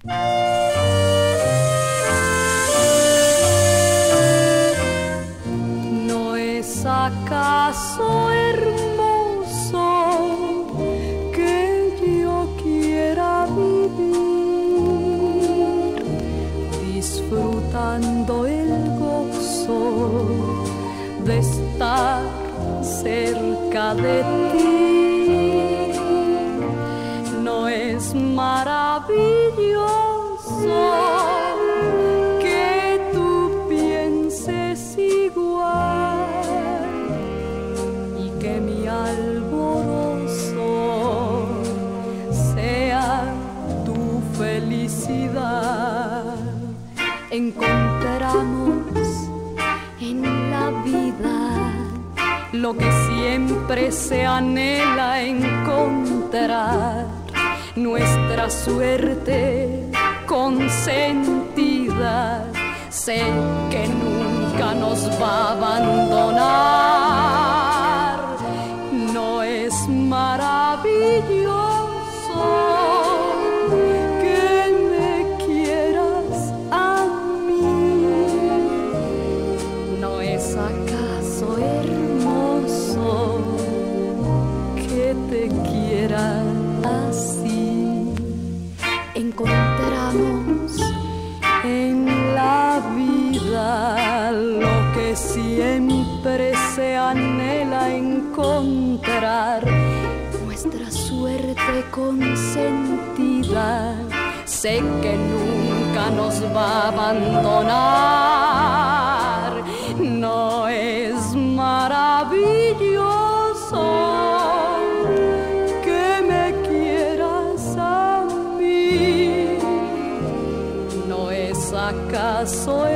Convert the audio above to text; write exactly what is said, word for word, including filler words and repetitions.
¿No es acaso hermoso que yo quiera vivir disfrutando el gozo de estar cerca de ti? ¿No es maravilloso que tú pienses igual y que mi alborozo sea tu felicidad? Encontramos en la vida lo que siempre se anhela encontrar, nuestra suerte consentida. Sé que nunca nos va a abandonar. ¿No es maravilloso que me quieras a mí? ¿No es acaso hermoso que te quiera así? Encontramos en la vida lo que siempre se anhela encontrar, nuestra suerte consentida. Sé que nunca nos va a abandonar. ¿No es maravilloso que me quieras a mí? ¿No es acaso